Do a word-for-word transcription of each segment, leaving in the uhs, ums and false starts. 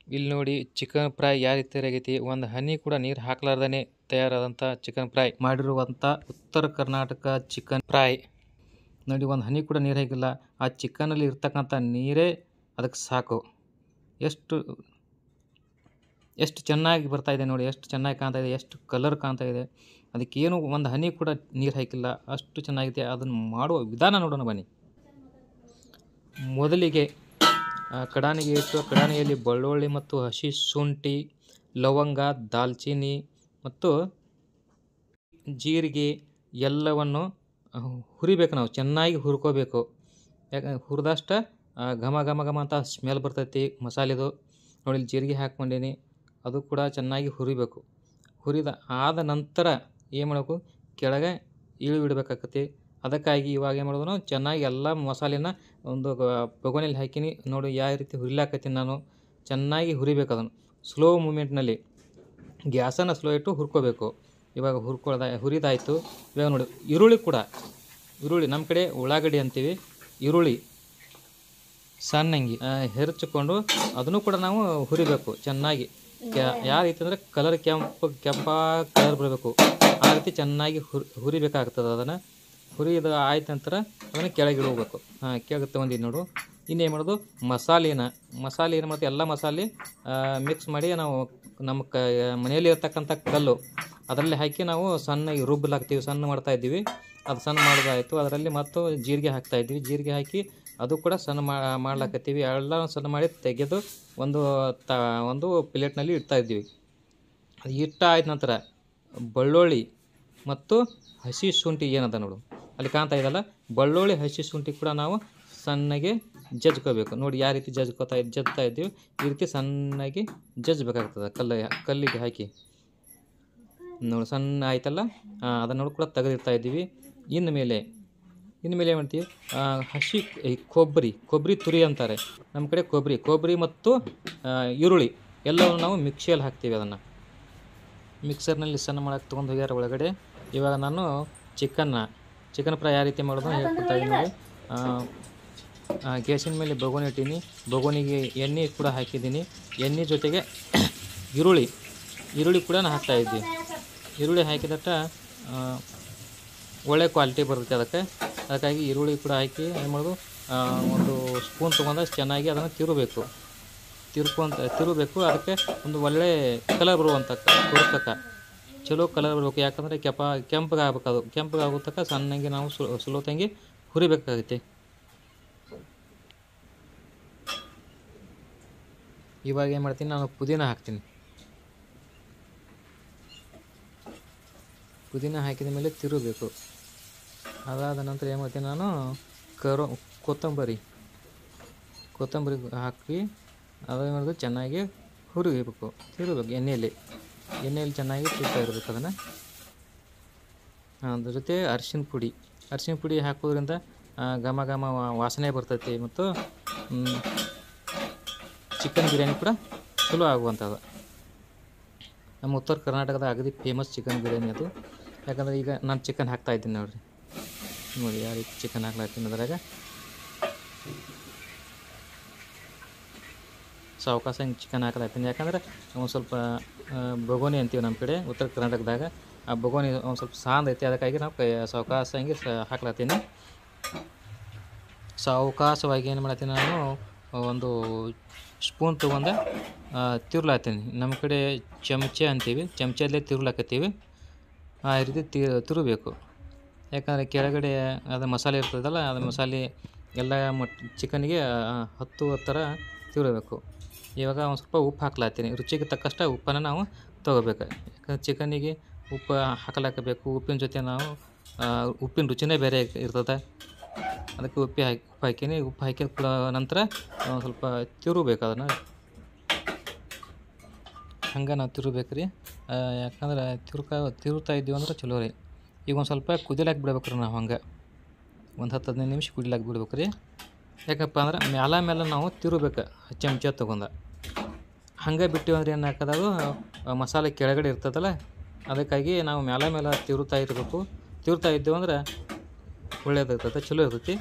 ಇಲ್ಲಿ ನೋಡಿ chicken fry ಯಾವ ರೀತಿ ಆಗೈತಿ. ಒಂದು ಹನಿ ಕೂಡ ನೀರು ಹಾಕ್ಲಾರ್ದೇ ತಯಾರಾದಂಥ ಚಿಕನ್ ಫ್ರೈ ಮಾಡಿರುವಂಥ ಉತ್ತರ ಕರ್ನಾಟಕ ಚಿಕನ್ ಫ್ರೈ ನೋಡಿ. ಒಂದು ಹನಿ ಕೂಡ ನೀರು ಹಾಕಿಲ್ಲ. ಆ ಚಿಕನಲ್ಲಿ ಇರ್ತಕ್ಕಂಥ ನೀರೇ ಅದಕ್ಕೆ ಸಾಕು. ಎಷ್ಟು ಎಷ್ಟು ಚೆನ್ನಾಗಿ ಬರ್ತಾ ಇದೆ ನೋಡಿ, ಎಷ್ಟು ಚೆನ್ನಾಗಿ ಕಾಣ್ತಾ ಇದೆ, ಎಷ್ಟು ಕಲರ್ ಕಾಣ್ತಾ ಇದೆ. ಅದಕ್ಕೇನು ಒಂದು ಹನಿ ಕೂಡ ನೀರು ಹಾಕಿಲ್ಲ, ಅಷ್ಟು ಚೆನ್ನಾಗಿದೆ. ಅದನ್ನು ಮಾಡುವ ವಿಧಾನ ನೋಡೋಣ ಬನ್ನಿ. ಮೊದಲಿಗೆ ಕಡಾನಿಗೆ ಇಟ್ಟು ಕಡಾನಿಯಲ್ಲಿ ಬೆಳ್ಳುಳ್ಳಿ ಮತ್ತು ಹಸಿ ಶುಂಠಿ, ಲವಂಗ, ದಾಲ್ಚಿನ್ನಿ ಮತ್ತು ಜೀರಿಗೆ ಎಲ್ಲವನ್ನು ಹುರಿಬೇಕು. ನಾವು ಚೆನ್ನಾಗಿ ಹುರ್ಕೋಬೇಕು. ಯಾಕೆ ಹುರಿದಷ್ಟು ಘಮ ಘಮ ಘಮ ಅಂತ ಸ್ಮೆಲ್ ಬರ್ತೈತಿ ಮಸಾಲೆದು. ನೋಡಿ ಇಲ್ಲಿ ಜೀರಿಗೆ ಹಾಕ್ಕೊಂಡೀನಿ, ಅದು ಕೂಡ ಚೆನ್ನಾಗಿ ಹುರಿಬೇಕು. ಹುರಿದ ಆದ ನಂತರ ಏನು ಮಾಡಬೇಕು, ಕೆಳಗೆ ಇಳಿ ಬಿಡಬೇಕಾಗತ್ತೆ. ಅದಕ್ಕಾಗಿ ಇವಾಗ ಏನು ಮಾಡೋದು, ಚೆನ್ನಾಗಿ ಎಲ್ಲ ಮಸಾಲೆನ ಒಂದು ಬೊಗಣೆಯಲ್ಲಿ ಹಾಕಿನಿ ನೋಡಿ. ಯಾವ ರೀತಿ ಹುರಿಲಾಕತ್ತೀನಿ ನಾನು, ಚೆನ್ನಾಗಿ ಹುರಿಬೇಕು. ಅದನ್ನು ಸ್ಲೋ ಮೂಮೆಂಟ್ನಲ್ಲಿ ಗ್ಯಾಸನ್ನು ಸ್ಲೋ ಇಟ್ಟು ಹುರ್ಕೋಬೇಕು. ಇವಾಗ ಹುರ್ಕೊಳ್ದ ಹುರಿದಾಯಿತು. ಇವಾಗ ನೋಡಿ ಈರುಳ್ಳಿ ಕೂಡ, ಈರುಳ್ಳಿ ನಮ್ಮ ಕಡೆ ಉಳ್ಳಾಗಡ್ಡಿ ಅಂತೀವಿ, ಈರುಳ್ಳಿ ಸಣ್ಣಂಗಿ ಹೆರ್ಚಿಕೊಂಡು ಅದನ್ನು ಕೂಡ ನಾವು ಹುರಿಬೇಕು ಚೆನ್ನಾಗಿ. ಕ್ಯಾ ಯಾವ ರೀತಿ ಅಂದರೆ ಕಲರ್ ಕೆಂಪು ಕೆಂಪ ಕಲರ್ ಬರಬೇಕು, ಆ ರೀತಿ ಚೆನ್ನಾಗಿ ಹುರಿ ಹುರಿಬೇಕಾಗ್ತದೆ. ಅದನ್ನು ಹುರಿದು ಆಯ್ತು ನಂತರ ಅದನ್ನು ಕೆಳಗೆ ಇಡಬೇಕು. ಹಾಂ, ಕೆಳಗೆ ತೊಗೊಂಡಿದ್ದು ನೋಡು. ಇನ್ನೇನು ಮಾಡೋದು, ಮಸಾಲೆನ ಮಸಾಲೆ ಏನು ಮಾಡ್ತೀವಿ, ಎಲ್ಲ ಮಸಾಲೆ ಮಿಕ್ಸ್ ಮಾಡಿ ನಾವು ನಮ್ಮ ಕ ಮನೆಯಲ್ಲಿ ಇರ್ತಕ್ಕಂಥ ಕಲ್ಲು ಅದರಲ್ಲಿ ಹಾಕಿ ನಾವು ಸಣ್ಣಗೆ ರುಬ್ಬಲಾಗ್ತೀವಿ, ಸಣ್ಣ ಮಾಡ್ತಾಯಿದ್ದೀವಿ. ಅದು ಸಣ್ಣ ಮಾಡೋದಾಯಿತು. ಅದರಲ್ಲಿ ಮತ್ತು ಜೀರಿಗೆ ಹಾಕ್ತಾಯಿದ್ವಿ, ಜೀರಿಗೆ ಹಾಕಿ ಅದು ಕೂಡ ಸಣ್ಣ ಮಾಡ್ಲಾಕತ್ತೀವಿ. ಎಲ್ಲ ಸಣ್ಣ ಮಾಡಿ ತೆಗೆದು ಒಂದು ತ ಒಂದು ಪ್ಲೇಟ್ನಲ್ಲಿ ಇಡ್ತಾಯಿದ್ದೀವಿ. ಅದು ಇಟ್ಟ ಆಯ್ತು ನಂತರ ಬೆಳ್ಳುಳ್ಳಿ ಮತ್ತು ಹಸಿ ಶುಂಠಿ ಏನದ ನೋಡು ಅಲ್ಲಿ ಕಾಣ್ತಾ ಇದಲ್ಲ, ಬೆಳ್ಳುಳ್ಳಿ ಹಸಿ ಶುಂಠಿ ಕೂಡ ನಾವು ಸಣ್ಣಗೆ ಜಜ್ಕೋಬೇಕು. ನೋಡಿ ಯಾವ ರೀತಿ ಜಜ್ಕೋತಾ ಇದ್ದು ಜಜ್ತಾ ಇದ್ದೀವಿ, ಈ ರೀತಿ ಸಣ್ಣಗೆ ಜಜ್ಬೇಕಾಗ್ತದೆ. ಕಲ್ಲ ಕಲ್ಲಿಗೆ ಹಾಕಿ ನೋಡಿ ಸಣ್ಣ ಆಯ್ತಲ್ಲ, ಅದನ್ನು ನೋಡಿ ಕೂಡ ತೆಗೆದಿರ್ತಾ ಇದ್ದೀವಿ. ಇನ್ನು ಮೇಲೆ ಇನ್ನು ಮೇಲೆ ಏನು ಮಾಡ್ತೀವಿ, ಹಸಿ ಕೊಬ್ಬರಿ ಕೊಬ್ಬರಿ ತುರಿ ಅಂತಾರೆ ನಮ್ಮ ಕಡೆ. ಕೊಬ್ಬರಿ ಕೊಬ್ಬರಿ ಮತ್ತು ಈರುಳ್ಳಿ ಎಲ್ಲವನ್ನು ನಾವು ಮಿಕ್ಸಿಯಲ್ಲಿ ಹಾಕ್ತೀವಿ. ಅದನ್ನು ಮಿಕ್ಸರ್ನಲ್ಲಿ ಸಣ್ಣ ಮಾಡೋಕ್ಕೆ ತೊಗೊಂಡು ಹೋಗ್ಯಾರ ಒಳಗಡೆ. ಇವಾಗ ನಾನು ಚಿಕನ್ನ ಚಿಕನ್ ಫ್ರೈ ಯಾವ ರೀತಿ ಮಾಡೋದು ಹೇಳ್ಕೊಡ್ತಾ ಇದ್ದೀನಿ ನೋಡಿ. ಗ್ಯಾಸಿನ ಮೇಲೆ ಬೊಗೋನಿ ಇಟ್ಟೀನಿ, ಬೊಗೋನಿಗೆ ಎಣ್ಣೆ ಕೂಡ ಹಾಕಿದ್ದೀನಿ. ಎಣ್ಣೆ ಜೊತೆಗೆ ಈರುಳ್ಳಿ ಈರುಳ್ಳಿ ಕೂಡ ನಾನು ಹಾಕ್ತಾಯಿದ್ದೀನಿ. ಈರುಳ್ಳಿ ಹಾಕಿದಟ್ಟ ಒಳ್ಳೆ ಕ್ವಾಲಿಟಿ ಬರುತ್ತೆ ಅದಕ್ಕೆ. ಅದಕ್ಕಾಗಿ ಈರುಳ್ಳಿ ಕೂಡ ಹಾಕಿ ಏನು ಮಾಡೋದು, ಒಂದು ಸ್ಪೂನ್ ತೊಗೊಂಡು ಚೆನ್ನಾಗಿ ಅದನ್ನು ತಿರುಬೇಕು ತಿರ್ಕೊಂತ ತಿರುಬೇಕು ಅದಕ್ಕೆ ಒಂದು ಒಳ್ಳೆ ಕಲರ್ ಬರುವಂಥ ಹುರ್ಕಕ್ಕ ಚಲೋ ಕಲರ್ ಬರಬೇಕು. ಯಾಕಂದರೆ ಕೆಪ ಕೆಂಪಗೆ ಆಗ್ಬೇಕು. ಅದು ಕೆಂಪಗೆ ಆಗೋ ತನಕ ಸಣ್ಣಗೆ ನಾವು ಸ್ಲೋ ತಂಗಿ ಹುರಿಬೇಕಾಗುತ್ತೆ. ಇವಾಗ ಏನು ಮಾಡ್ತೀನಿ, ನಾನು ಪುದೀನ ಹಾಕ್ತೀನಿ. ಪುದೀನ ಹಾಕಿದ ಮೇಲೆ ತಿರುಗಬೇಕು. ಅದಾದ ನಂತರ ಏನು ಮಾಡ್ತೀನಿ, ನಾನು ಕರೋ ಕೊತ್ತಂಬರಿ ಕೊತ್ತಂಬರಿ ಹಾಕಿ ಅದೇನು ಮಾಡೋದು, ಚೆನ್ನಾಗಿ ಹುರಿಬೇಕು, ತಿರುಗಬೇಕು ಎಣ್ಣೆಯಲ್ಲಿ ಎಣ್ಣೆಯಲ್ಲಿ ಚೆನ್ನಾಗಿ ತಿರ್ತಾ ಇರಬೇಕು ಅದನ್ನು. ಅದ್ರ ಜೊತೆ ಅರಿಶಿನ ಪುಡಿ ಅರಿಶಿನ ಪುಡಿ ಹಾಕೋದ್ರಿಂದ ಘಮ ಘಮ ವಾಸನೆ ಬರ್ತೈತಿ ಮತ್ತು ಚಿಕನ್ ಬಿರಿಯಾನಿ ಕೂಡ ಚಲೋ ಆಗುವಂಥದ್ದು. ನಮ್ಮ ಉತ್ತರ ಕರ್ನಾಟಕದ ಅಗದಿ ಫೇಮಸ್ ಚಿಕನ್ ಬಿರಿಯಾನಿ ಅದು. ಯಾಕಂದರೆ ಈಗ ನಾನು ಚಿಕನ್ ಹಾಕ್ತಾಯಿದ್ದೀನಿ ನೋಡಿರಿ, ನೋಡಿ ಯಾವ ರೀತಿ ಚಿಕನ್ ಹಾಕ್ಲಾಗ್ತೀನಿ. ಅದ್ರಾಗ ಸಾವಕಾಶ ಹಿಂಗೆ ಚಿಕನ್ ಹಾಕ್ಲಾಗ್ತೀನಿ. ಯಾಕಂದರೆ ಒಂದು ಸ್ವಲ್ಪ ಬೊಗೋನಿ ಅಂತೀವಿ ನಮ್ಮ ಕಡೆ ಉತ್ತರ ಕರ್ನಾಟಕದಾಗ. ಆ ಬೊಗೋನಿ ಒಂದು ಸ್ವಲ್ಪ ಸಾಂದ್ ಐತಿ, ಅದಕ್ಕಾಗಿ ನಾವು ಕೈ ಸಾವಕಾಶ ಹಿಂಗೆ ಹಾಕ್ಲಾಗ್ತೀನಿ. ಸಾವಕಾಶವಾಗಿ ಏನು ಮಾಡ್ತೀನಿ, ನಾನು ಒಂದು ಸ್ಪೂನ್ ತೊಗೊಂಡು ತಿರ್ಲಾಗ್ತೀನಿ. ನಮ್ಮ ಕಡೆ ಚಮಚೆ ಅಂತೀವಿ, ಚಮಚದಲ್ಲೇ ತಿರ್ಲಾಕತ್ತೀವಿ. ಆ ರೀತಿ ತಿ ತಿರುಬೇಕು. ಯಾಕಂದರೆ ಕೆಳಗಡೆ ಅದು ಮಸಾಲೆ ಇರ್ತದಲ್ಲ, ಅದು ಮಸಾಲೆ ಎಲ್ಲ ಮಟ್ ಚಿಕನ್ನಿಗೆ ಹತ್ತುವ ಥರ ತಿರುಗಬೇಕು. ಇವಾಗ ಒಂದು ಸ್ವಲ್ಪ ಉಪ್ಪು ಹಾಕ್ಲಾಗ್ತೀನಿ. ರುಚಿಗೆ ತಕ್ಕಷ್ಟು ಉಪ್ಪನ್ನು ನಾವು ತೊಗೋಬೇಕು. ಯಾಕಂದ್ರೆ ಚಿಕನ್ನಿಗೆ ಉಪ್ಪು ಹಾಕಲಾಕಬೇಕು. ಉಪ್ಪಿನ ಜೊತೆ ನಾವು ಉಪ್ಪಿನ ರುಚಿನೇ ಬೇರೆ ಇರ್ತದೆ. ಅದಕ್ಕೆ ಉಪ್ಪು ಹಾಕಿ ಉಪ್ಪು ಹಾಕೀನಿ. ಉಪ್ಪು ಹಾಕಿದ ಕೂಡ ನಂತರ ಒಂದು ಸ್ವಲ್ಪ ತಿರುಬೇಕು. ಅದನ್ನು ಹಂಗೆ ನಾವು ತಿರುಬೇಕು ರೀ. ಯಾಕಂದ್ರೆ ತಿರುಕ ತಿರುಗ್ತಾ ಇದ್ದೀವಿ ಅಂದ್ರೆ ಚಲೋ ರೀ. ಈಗ ಒಂದು ಸ್ವಲ್ಪ ಕುದಿಲಾಕ ಬಿಡ್ಬೇಕು ರೀ ನಾವು. ಹಂಗೆ ಒಂದು ಹತ್ತು ಹದಿನೈದು ನಿಮಿಷ ಕುದಿಲಾಕ ಬಿಡ್ಬೇಕು ರೀ. ಯಾಕಪ್ಪ ಅಂದ್ರೆ ಮ್ಯಾಲ ಮೇಲೆ ನಾವು ತಿರುಬೇಕು ಚಮಚ ತೊಗೊಂಡು. ಹಂಗೆ ಬಿಟ್ಟಿವಿ ಅಂದ್ರೆ ಏನು ಹಾಕೋದು, ಮಸಾಲೆ ಕೆಳಗಡೆ ಇರ್ತದಲ್ಲ, ಅದಕ್ಕಾಗಿ ನಾವು ಮ್ಯಾಲ ಮೇಲೆ ತಿರುತ್ತಾ ಇರಬೇಕು. ತಿರುತ್ತಾ ಇದ್ದೀವಿ ಅಂದ್ರೆ ಒಳ್ಳೇದಾಗ್ತದೆ, ಚಲೋ ಇರ್ತೈತಿ.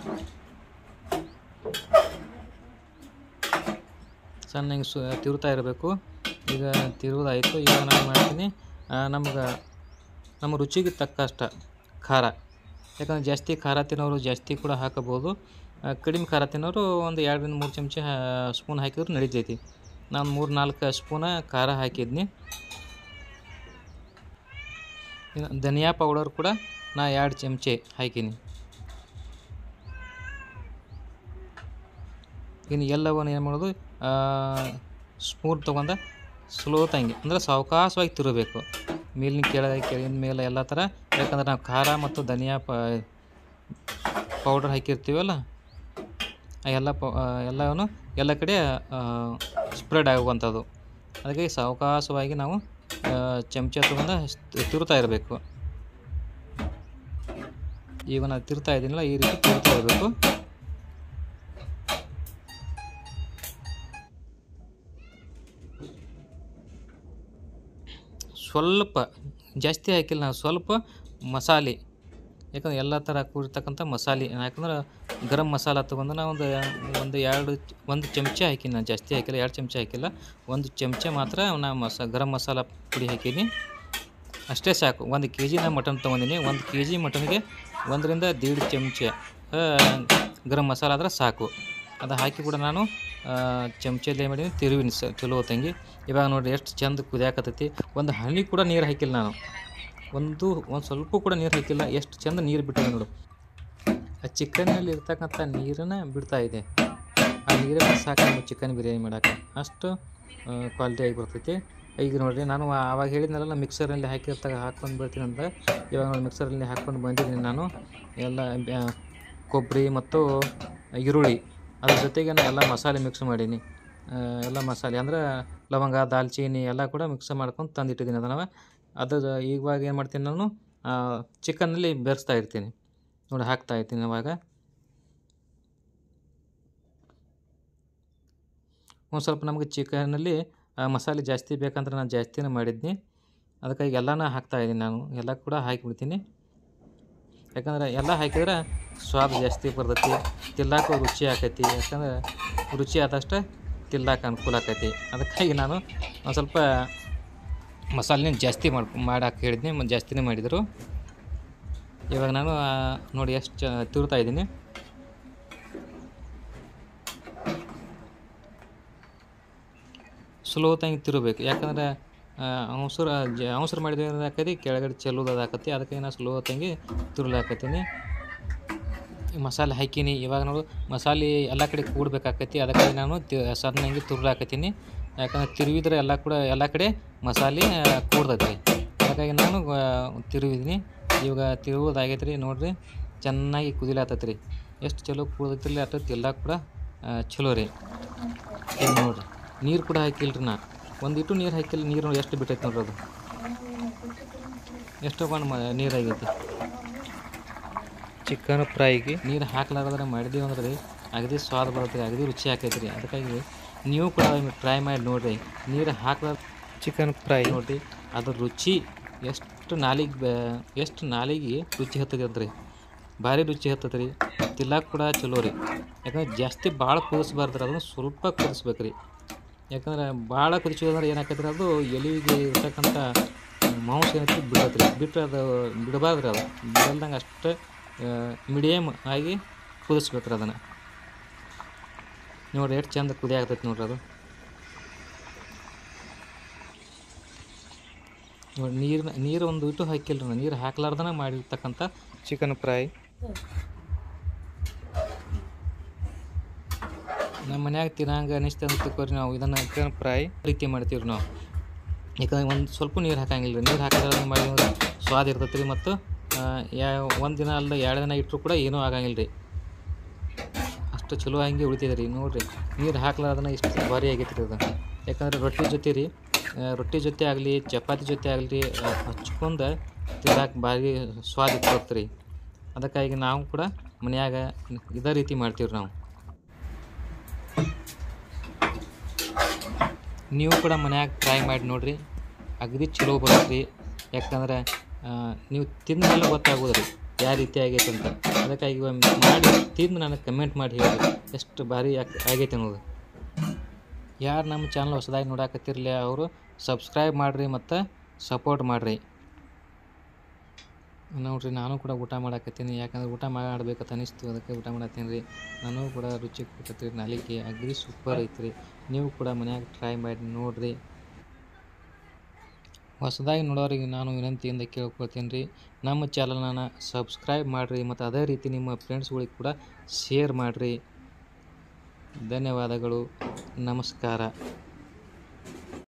ಸಣ್ಣ ಹಿಂಗೆ ಸು ತಿರುತ್ತಾ ಇರಬೇಕು. ಈಗ ತಿರುವುದಾಯಿತು. ಈಗ ನಾನು ಮಾಡ್ತೀನಿ ನಮ್ಗೆ ನಮ್ಮ ರುಚಿಗೆ ತಕ್ಕಷ್ಟ ಖಾರ. ಯಾಕಂದರೆ ಜಾಸ್ತಿ ಖಾರ ತಿನ್ನೋರು ಜಾಸ್ತಿ ಕೂಡ ಹಾಕಬೋದು. ಕಡಿಮೆ ಖಾರ ತಿನ್ನೋರು ಒಂದು ಎರಡರಿಂದ ಮೂರು ಚಮಚ ಸ್ಪೂನ್ ಹಾಕಿದ್ರು ನಡಿತೈತಿ. ನಾನು ಮೂರು ನಾಲ್ಕು ಸ್ಪೂನ ಖಾರ ಹಾಕಿದ್ನಿ. ಇನ್ನು ಧನಿಯಾ ಪೌಡರ್ ಕೂಡ ನಾ ಎರಡು ಚಮಚೆ ಹಾಕೀನಿ. ಇನ್ನು ಎಲ್ಲವನ್ನು ಏನು ಮಾಡೋದು, ಸ್ಪೂನ್ ತೊಗೊಂಡು ಸ್ಲೋ ತಂಗಿ ಅಂದರೆ ಸಾವಕಾಶವಾಗಿ ತಿರುಗಬೇಕು. ಮೇಲಿನ ಕೆಳಗೆ ಕೆಳಗಿನ ಮೇಲೆ ಎಲ್ಲ ಥರ. ಯಾಕಂದ್ರೆ ನಾವು ಖಾರ ಮತ್ತು ಧನಿಯಾ ಪ ಪೌಡರ್ ಹಾಕಿರ್ತೀವಲ್ಲ, ಎಲ್ಲ ಪ ಎಲ್ಲವನ್ನು ಎಲ್ಲ ಕಡೆ ಸ್ಪ್ರೆಡ್ ಆಗುವಂಥದ್ದು. ಅದಕ್ಕೆ ಸಾವಕಾಶವಾಗಿ ನಾವು ಚಮಚ ತೊಗೊಂಡು ತಿರುತ್ತಾ ಇರಬೇಕು. ಈಗ ನಾನು ತಿರುತ್ತಾ ಇದ್ದೀನಲ್ಲ, ಈ ರೀತಿ ತಿರುತ್ತಾ ಇರಬೇಕು. ಸ್ವಲ್ಪ ಜಾಸ್ತಿ ಹಾಕಿಲ್ಲ ನಾವು, ಸ್ವಲ್ಪ ಮಸಾಲೆ. ಯಾಕಂದ್ರೆ ಎಲ್ಲ ಥರ ಕೂಡಿರ್ತಕ್ಕಂಥ ಮಸಾಲೆ. ಯಾಕಂದ್ರೆ ಗರಂ ಮಸಾಲ ತೊಗೊಂಡು ನಾವು ಒಂದು ಒಂದು ಎರಡು ಒಂದು ಚಮಚ ಹಾಕೀನಿ. ನಾನು ಜಾಸ್ತಿ ಹಾಕಿಲ್ಲ, ಎರಡು ಚಮಚ ಹಾಕಿಲ್ಲ, ಒಂದು ಚಮಚ ಮಾತ್ರ ನಾ ಮಸ ಗರಂ ಮಸಾಲ ಪುಡಿ ಹಾಕೀನಿ. ಅಷ್ಟೇ ಸಾಕು. ಒಂದು ಕೆ ಜಿ ನಾನು ಮಟನ್ ತೊಗೊಂಡಿನಿ. ಒಂದು ಕೆ ಜಿ ಮಟನ್ಗೆ ಒಂದರಿಂದ ದೇಡ್ ಚಮಚ ಗರಂ ಮಸಾಲ ಆದ್ರೆ ಸಾಕು. ಅದು ಹಾಕಿ ಕೂಡ ನಾನು ಚಮಚಲ್ಲಿ ಏನು ಮಾಡೀನಿ, ತಿರುವಿನಿ ಸ ಚಲೋ ತಂಗಿ. ಇವಾಗ ನೋಡಿರಿ ಎಷ್ಟು ಚಂದ ಕುದಿಯಾಕತ್ತೈತಿ. ಒಂದು ಹನಿ ಕೂಡ ನೀರು ಹಾಕಿಲ್ಲ ನಾನು, ಒಂದು ಒಂದು ಸ್ವಲ್ಪ ಕೂಡ ನೀರು ಹಾಕಿಲ್ಲ. ಎಷ್ಟು ಚಂದ ನೀರು ಬಿಟ್ಟಿದೆ ನೋಡು. ಆ ಚಿಕನ್ನಲ್ಲಿ ಇರ್ತಕ್ಕಂಥ ನೀರನ್ನು ಬಿಡ್ತಾ ಇದೆ. ಆ ನೀರನ್ನು ಸಾಕು ನಾವು ಚಿಕನ್ ಬಿರಿಯಾನಿ ಮಾಡೋಕೆ. ಅಷ್ಟು ಕ್ವಾಲಿಟಿಯಾಗಿ ಬರ್ತೈತಿ. ಈಗ ನೋಡಿರಿ, ನಾನು ಆವಾಗ ಹೇಳಿದ್ನಲ್ಲ ಮಿಕ್ಸರಲ್ಲಿ ಹಾಕಿರ್ತಾಗ ಹಾಕ್ಕೊಂಡು ಬರ್ತೀನಿ ಅಂತ. ಇವಾಗ ನೋಡಿ ಮಿಕ್ಸರಲ್ಲಿ ಹಾಕ್ಕೊಂಡು ಬಂದಿದ್ದೀನಿ ನಾನು. ಎಲ್ಲ ಕೊಬ್ಬರಿ ಮತ್ತು ಈರುಳ್ಳಿ, ಅದ್ರ ಜೊತೆಗೆ ನಾನು ಎಲ್ಲ ಮಸಾಲೆ ಮಿಕ್ಸ್ ಮಾಡೀನಿ. ಎಲ್ಲ ಮಸಾಲೆ ಅಂದರೆ ಲವಂಗ, ದಾಲ್ಚೀನಿ ಎಲ್ಲ ಕೂಡ ಮಿಕ್ಸ್ ಮಾಡ್ಕೊಂಡು ತಂದಿಟ್ಟಿದ್ದೀನಿ ಅದನ್ನು. ಅದು ಇವಾಗ ಏನು ಮಾಡ್ತೀನಿ, ನಾನು ಚಿಕನ್ನಲ್ಲಿ ಬೆರೆಸ್ತಾ ಇರ್ತೀನಿ ನೋಡಿ, ಹಾಕ್ತಾ ಇರ್ತೀನಿ. ಅವಾಗ ಒಂದು ಸ್ವಲ್ಪ ನಮಗೆ ಚಿಕನಲ್ಲಿ ಮಸಾಲೆ ಜಾಸ್ತಿ ಬೇಕಂದ್ರೆ ನಾನು ಜಾಸ್ತಿನೇ ಮಾಡಿದ್ನಿ. ಅದಕ್ಕಾಗಿ ಎಲ್ಲನೂ ಹಾಕ್ತಾಯಿದ್ದೀನಿ ನಾನು. ಎಲ್ಲ ಕೂಡ ಹಾಕಿಬಿಡ್ತೀನಿ. ಯಾಕಂದ್ರೆ ಎಲ್ಲ ಹಾಕಿದ್ರೆ ಸ್ವಾದ ಜಾಸ್ತಿ ಬರ್ತೈತಿ, ತಿನ್ನಕ್ಕೆ ರುಚಿ ಆಕೈತಿ. ಯಾಕಂದ್ರೆ ರುಚಿ ಆದಷ್ಟು ತಿನ್ನಕ್ಕೆ ಅನುಕೂಲ ಆಕೈತಿ. ಅದಕ್ಕಾಗಿ ನಾನು ಒಂದು ಸ್ವಲ್ಪ ಮಸಾಲೆನ ಜಾಸ್ತಿ ಮಾಡಿ ಮಾಡಕ್ಕೆ ಹೇಳಿದ್ನಿ, ಮತ್ತು ಜಾಸ್ತಿನೇ ಮಾಡಿದರು. ಇವಾಗ ನಾನು ನೋಡಿ ಎಷ್ಟು ಚ ತಿರುತ್ತಾ ಇದ್ದೀನಿ. ಸ್ಲೋ ತಂಗಿ ತಿರುಬೇಕು. ಯಾಕಂದ್ರೆ ಅವಸರ ಜ ಅವಸರ ಮಾಡಿದ್ರೆ ಆಕತಿ, ಕೆಳಗಡೆ ಚೆಲ್ಲೋದು ಆಕತಿ. ಅದಕ್ಕೆ ನಾನು ಸ್ಲೋ ತಂಗಿ ತಿರುಲಾಕತ್ತೀನಿ. ಮಸಾಲೆ ಹಾಕೀನಿ. ಇವಾಗ ನೋಡು ಮಸಾಲೆ ಎಲ್ಲ ಕಡೆ ಕೂಡಬೇಕಾಕತಿ. ಅದಕ್ಕಾಗಿ ನಾನು ತಿ ಸಣ್ಣಂಗೆ ತುರ್ಲಾಕತ್ತೀನಿ. ಯಾಕಂದ್ರೆ ತಿರುವಿದ್ರೆ ಎಲ್ಲ ಕೂಡ ಎಲ್ಲ ಕಡೆ ಮಸಾಲೆ ಕೂಡ್ತೈತಿ. ಅದಕ್ಕಾಗಿ ನಾನು ತಿರುವಿದ್ದೀನಿ. ಇವಾಗ ತಿರುವುದಾಗೈತೆ ರೀ. ನೋಡಿರಿ ಚೆನ್ನಾಗಿ ಕುದಿಲಾತೈತೆ ರೀ. ಎಷ್ಟು ಚಲೋ ಕುಡ್ದೈತಿಲ್ಲ ಅಷ್ಟೊತ್ತು ಎಲ್ಲ ಕೂಡ ಚಲೋ ರೀ. ಈಗ ನೋಡಿರಿ ನೀರು ಕೂಡ ಹಾಕಿಲ್ಲ ರೀ. ನಾ ಒಂದಿಟ್ಟು ನೀರು ಹಾಕಿಲ್ಲ. ನೀರು ನೋಡಿ ಎಷ್ಟು ಬಿಟ್ಟೈತೆ ನೋಡ್ರಿ. ಅದು ಎಷ್ಟು ಬಂದು ಮ ನೀರಾಗೈತಿ. ಚಿಕನ್ ಫ್ರೈಗೆ ನೀರು ಹಾಕ್ಲಾರ್ದ್ರೆ ಮಾಡಿದೀವಿ ಅಂದ್ರೆ ರೀ ಅಗದಿ ಸ್ವಾದ ಬರುತ್ತೆ ರೀ, ಅಗದಿ ರುಚಿ ಆಕೈತೆ ರೀ. ಅದಕ್ಕಾಗಿ ನೀವು ಕೂಡ ಟ್ರೈ ಮಾಡಿ ನೋಡಿರಿ. ನೀರು ಹಾಕ್ಲಾರ ಚಿಕನ್ ಫ್ರೈ ನೋಡಿರಿ, ಅದ್ರ ರುಚಿ ಎಷ್ಟು ನಾಲಿಗೆ ಎಷ್ಟು ನಾಲಿಗೆ ರುಚಿ ಹತ್ತದ ಅಂತ ರೀ. ಭಾರಿ ರುಚಿ ಹತ್ತದ ರೀ. ತಿನ್ನಕ್ಕೆ ಕೂಡ ಚಲೋ ರೀ. ಯಾಕಂದ್ರೆ ಜಾಸ್ತಿ ಭಾಳ ಕುದಿಸ್ಬಾರ್ದು ರೀ, ಅದನ್ನು ಸ್ವಲ್ಪ ಕುದಿಸ್ಬೇಕು ರೀ. ಯಾಕಂದ್ರೆ ಭಾಳ ಕುದಿಸೋದಂದ್ರೆ ಏನಾಕೈತೆ ರೀ, ಅದು ಎಲೆಗೆ ಇರ್ತಕ್ಕಂಥ ಮಾಂಸ ಏನೈತಿ ಬಿಡತ್ತೆ ರೀ. ಬಿಟ್ಟರೆ ಅದು ಬಿಡಬಾರ್ದು ರೀ. ಅದು ಬಿಡಲ್ದಂಗೆ ಅಷ್ಟು ಮೀಡಿಯಮ್ ಆಗಿ ಕುದಿಸ್ಬೇಕು ರೀ ಅದನ್ನು. ನೋಡಿರಿ ಎಷ್ಟು ಚಂದ ಕುದಿ ಆಗ್ತೈತೆ ನೋಡ್ರಿ. ಅದು ನೋಡಿ ನೀರು ನೀರು ಒಂದು ಇಟ್ಟು ಹಾಕಿಲ್ಲ ರೀ. ನೀರು ಹಾಕ್ಲಾರ್ದನ ಮಾಡಿರ್ತಕ್ಕಂಥ ಚಿಕನ್ ಫ್ರೈ. ನಮ್ಮ ಮನ್ಯಾಗ ತಿನ್ನಂಗೆ ಅನಿಸ್ತು ಅಂತ ತಿಳ್ಕೊರಿ. ನಾವು ಇದನ್ನು ಚಿಕನ್ ಫ್ರೈ ರೀತಿ ಮಾಡ್ತೀವಿ ನಾವು. ಯಾಕಂದ್ರೆ ಒಂದು ಸ್ವಲ್ಪ ನೀರು ಹಾಕಂಗಿಲ್ಲ ರೀ. ನೀರು ಹಾಕಿದ್ರೆ ಮಾಡಿದ್ರೆ ಸ್ವಾದ ಇರ್ತೈತೆ ರೀ. ಮತ್ತು ಯಾವ ಒಂದು ದಿನ ಅಲ್ಲ ಎರಡು ದಿನ ಇಟ್ಟರು ಕೂಡ ಏನೂ ಆಗಂಗಿಲ್ಲ ರೀ. ಅಷ್ಟು ಚಲೋ ಹಂಗೆ ಉಳಿತಿದೆ ರೀ. ನೋಡಿರಿ ನೀರು ಹಾಕ್ಲಾರ್ದನ ಇಷ್ಟು ಭಾರಿ ಆಗೈತೆ ರೀ ಅದು. ಯಾಕಂದ್ರೆ ರೊಟ್ಟಿ ಜೊತೆ ರೀ, ರೊಟ್ಟಿ ಜೊತೆ ಆಗಲಿ ಚಪಾತಿ ಜೊತೆ ಆಗಲಿ ಹಚ್ಕೊಂಡು ತಿನ್ನಕ್ಕೆ ಭಾರಿ ಸ್ವಾದ ಇರ್ತೈತೆ ರೀ. ಅದಕ್ಕಾಗಿ ನಾವು ಕೂಡ ಮನ್ಯಾಗ ಇದೇ ರೀತಿ ಮಾಡ್ತೀವಿ ನಾವು. ನೀವು ಕೂಡ ಮನ್ಯಾಗ ಟ್ರೈ ಮಾಡಿ ನೋಡಿರಿ, ಅಗದಿ ಚಲೋ ಬರುತ್ತೆ ರೀ. ಯಾಕಂದ್ರೆ ನೀವು ತಿಂದ ಮೇಲೆ ಗೊತ್ತಾಗೋದು ರೀ ಯಾವ ರೀತಿ ಆಗೈತೆ ಅಂತ. ಅದಕ್ಕಾಗಿ ಒಮ್ಮೆ ಮಾಡಿ ತಿಂದು ನನಗೆ ಕಮೆಂಟ್ ಮಾಡಿ ಹೇಳಿ ಎಷ್ಟು ಭಾರಿ ಆಗೈತೆ ಅನ್ನೋದು. ಯಾರು ನಮ್ಮ ಚಾನಲ್ ಹೊಸದಾಗಿ ನೋಡಾಕತ್ತಿರಲಿ ಅವರು ಸಬ್ಸ್ಕ್ರೈಬ್ ಮಾಡಿರಿ ಮತ್ತು ಸಪೋರ್ಟ್ ಮಾಡಿರಿ. ನೋಡಿರಿ ನಾನು ಕೂಡ ಊಟ ಮಾಡಾಕತ್ತೀನಿ, ಯಾಕಂದ್ರೆ ಊಟ ಮಾಡಬೇಕಂತ ಅನಿಸ್ತು, ಅದಕ್ಕೆ ಊಟ ಮಾಡತ್ತೀನಿ ರೀ. ನಾನು ಕೂಡ ರುಚಿ ಕೊಟ್ಟತ್ರಿ, ನಾಲಿಗೆ ಅಗ್ರಿ ಸೂಪರ್ ಐತ್ರಿ. ನೀವು ಕೂಡ ಮನ್ಯಾಗ ಟ್ರೈ ಮಾಡಿ ನೋಡಿರಿ. ಹೊಸದಾಗಿ ನೋಡೋರಿಗೆ ನಾನು ವಿನಂತಿಯಿಂದ ಕೇಳ್ಕೊಳ್ತೀನಿ ರೀ, ನಮ್ಮ ಚಾನಲ್ನ ಸಬ್ಸ್ಕ್ರೈಬ್ ಮಾಡಿರಿ ಮತ್ತು ಅದೇ ರೀತಿ ನಿಮ್ಮ ಫ್ರೆಂಡ್ಸ್ಗಳಿಗೆ ಕೂಡ ಶೇರ್ ಮಾಡಿರಿ. ಧನ್ಯವಾದಗಳು, ನಮಸ್ಕಾರ.